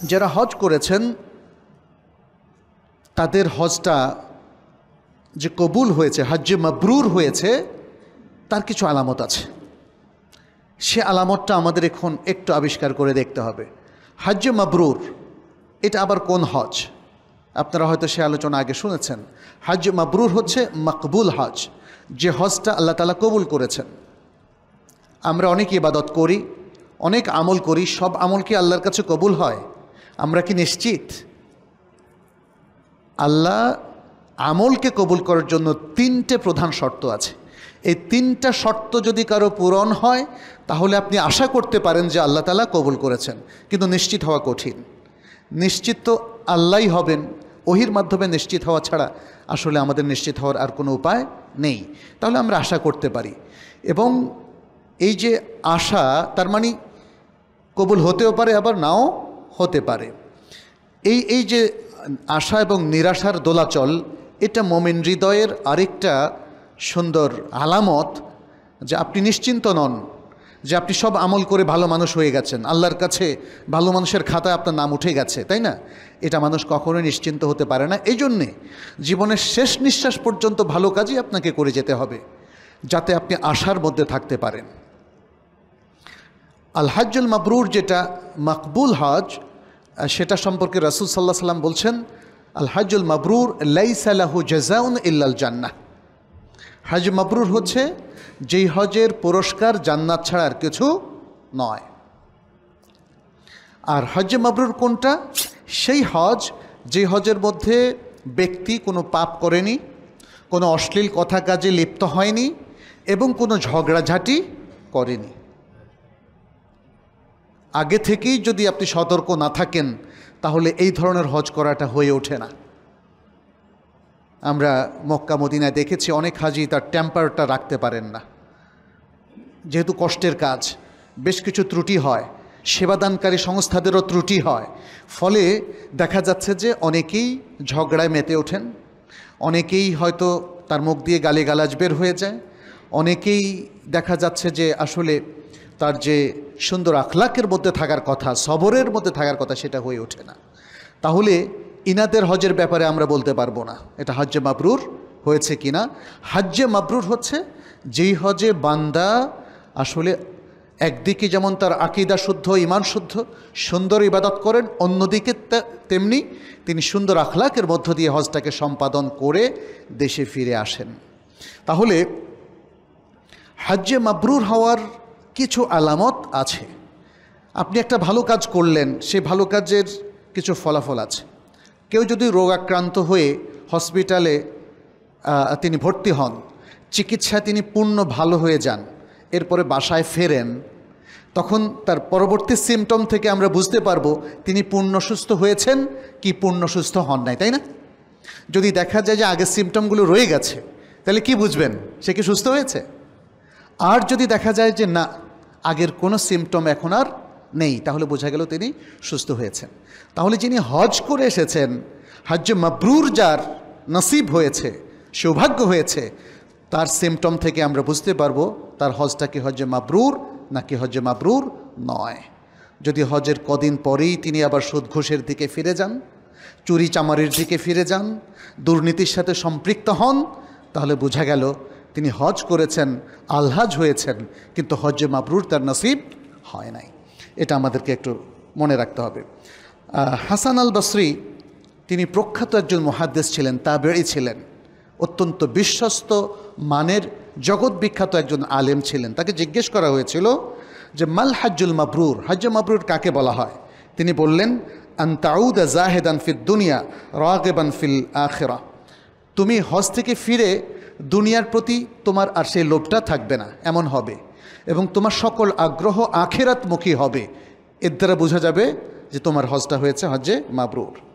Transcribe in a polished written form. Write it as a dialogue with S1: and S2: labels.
S1: যারা হজ করেছেন তাদের হজটা যে কবুল হয়েছে, হজ্জে মাবরুর হয়েছে, তার কিছু আলামত আছে। সে আলামতটা আমাদের এখন একটু আবিষ্কার করে দেখতে হবে। হজ্জে মাবরুর এটা আবার কোন হজ? আপনারা হয়তো সে আলোচনা আগে শুনেছেন। হজ মাবরুর হচ্ছে মকবুল হজ, যে হজটা আল্লাহ তাআলা কবুল করেছেন। আমরা অনেক ইবাদত করি, অনেক আমল করি, সব আমল কি আল্লাহর কাছে কবুল হয়? আমরা কি নিশ্চিত? আল্লাহ আমলকে কবুল করার জন্য 3টে প্রধান শর্ত আছে। এই 3টা শর্ত যদি কারো পূরণ হয় তাহলে আপনি আশা করতে পারেন যে আল্লাহ তাআলা কবুল করেছেন, কিন্তু নিশ্চিত হওয়া কঠিন। নিশ্চিত তো আল্লাহই হবেন, ওহির মাধ্যমে নিশ্চিত হওয়া ছাড়া আসলে আমাদের নিশ্চিত হওয়ার আর কোনো উপায় নেই। তাহলে আমরা আশা করতে পারি, এবং এই যে আশা, তার মানে কবুল হতেও পারে আবার নাও হতে পারে। এই যে আশা এবং নিরাশার দোলাচল, এটা মুমিন হৃদয়ের আরেকটা সুন্দর আলামত যে আপনি নিশ্চিন্ত নন, যে আপনি সব আমল করে ভালো মানুষ হয়ে গেছেন, আল্লাহর কাছে ভালো মানুষের খাতায় আপনার নাম উঠে গেছে, তাই না? এটা মানুষ কখনোই নিশ্চিন্ত হতে পারে না। এই জন্যে জীবনের শেষ নিঃশ্বাস পর্যন্ত ভালো কাজই আপনাকে করে যেতে হবে, যাতে আপনি আশার মধ্যে থাকতে পারেন। আল হজ্জুল মাবরুর, যেটা মকবুল হজ, সেটা সম্পর্কে রাসূল সাল্লাল্লাহু আলাইহি ওয়াসাল্লাম বলছেন, আল হজ্জুল মাবরুর লাইসা লাহু জাযাউন ইল্লাল জান্নাহ। হজ মাবরুর হচ্ছে যেই হজের পুরস্কার জান্নাত ছাড়া আর কিছু নয়। আর হজ মাবরুর কোনটা? সেই হজ যে হজের মধ্যে ব্যক্তি কোনো পাপ করেনি, কোনো অশ্লীল কথা কাজে লিপ্ত হয়নি, এবং কোনো ঝগড়াঝাটি করেনি। আগে থেকেই যদি আপনি সতর্ক না থাকেন তাহলে এই ধরনের হজ করাটা হয়ে ওঠে না। আমরা মক্কা মদিনায় দেখেছি অনেক হাজি তার টেম্পারটা রাখতে পারেন না, যেহেতু কষ্টের কাজ, বেশ কিছু ত্রুটি হয়, সেবাদানকারী সংস্থাদেরও ত্রুটি হয়, ফলে দেখা যাচ্ছে যে অনেকেই ঝগড়ায় মেতে ওঠেন, অনেকেই হয়তো তার মুখ দিয়ে গালিগালাজ বের হয়ে যায়, অনেকেই দেখা যাচ্ছে যে আসলে তার যে সুন্দর আখলাকের মধ্যে থাকার কথা, সবরের মধ্যে থাকার কথা, সেটা হয়ে ওঠে না। তাহলে ইনাদের হজের ব্যাপারে আমরা বলতে পারবো না এটা হজ্জে মাবরুর হয়েছে কিনা। হজ্জে মাবরুর হচ্ছে যেই হজে বান্দা আসলে একদিকে যেমন তার আকীদা শুদ্ধ, ঈমান শুদ্ধ, সুন্দর ইবাদত করেন, অন্যদিকে তেমনি তিনি সুন্দর আখলাকের মধ্য দিয়ে হজটাকে সম্পাদন করে দেশে ফিরে আসেন। তাহলে হজ্জে মাবরুর হওয়ার কিছু আলামত আছে। আপনি একটা ভালো কাজ করলেন, সেই ভালো কাজের কিছু ফলাফল আছে। কেউ যদি রোগাক্রান্ত হয়ে হসপিটালে তিনি ভর্তি হন, চিকিৎসায় তিনি পূর্ণ ভালো হয়ে যান, এরপরে বাসায় ফেরেন, তখন তার পরবর্তী সিমটম থেকে আমরা বুঝতে পারবো তিনি পূর্ণ সুস্থ হয়েছেন কি পূর্ণ সুস্থ হন নাই, তাই না? যদি দেখা যায় যে আগের সিমটমগুলো রয়ে গেছে, তাহলে কি বুঝবেন সে কি সুস্থ হয়েছে? আর যদি দেখা যায় যে না, আগের কোনো সিমটম এখন আর নেই, তাহলে বোঝা গেল তিনি সুস্থ হয়েছেন। তাহলে যিনি হজ করে এসেছেন, হজ্জে মাবরুর যার নসিব হয়েছে, সৌভাগ্য হয়েছে, তার সিমটম থেকে আমরা বুঝতে পারবো তার হজটা কি হজ্জে মাবরুর নাকি হজ্জে মাবরুর নয়। যদি হজের কদিন পরেই তিনি আবার সুদ ঘুষের দিকে ফিরে যান, চুরি চামারির দিকে ফিরে যান, দুর্নীতির সাথে সম্পৃক্ত হন, তাহলে বোঝা গেল তিনি হজ করেছেন, আলহাজ হয়েছেন, কিন্তু হজ্জে মাবরুর তার নসিব হয় নাই। এটা আমাদেরকে একটু মনে রাখতে হবে। হাসান আল বসরি তিনি প্রখ্যাত একজন মুহাদ্দিস ছিলেন, তাবেঈ ছিলেন, অত্যন্ত বিশ্বস্ত মানের জগৎ বিখ্যাত একজন আলেম ছিলেন। তাকে জিজ্ঞেস করা হয়েছিল যে মাল হজ্জুল মাবরুর, হজ্জে মাবরুর কাকে বলা হয়? তিনি বললেন, আন তাউদা জাহিদান ফিদ দুনিয়া রাগিবান ফিল আখিরা। তুমি হজ থেকে ফিরে দুনিয়ার প্রতি তোমার আর সেই লোভটা থাকবে না, এমন হবে, এবং তোমার সকল আগ্রহ আখিরাতমুখী হবে। এর দ্বারা বোঝা যাবে যে তোমার হজটা হয়েছে হজ্জে মাবরুর।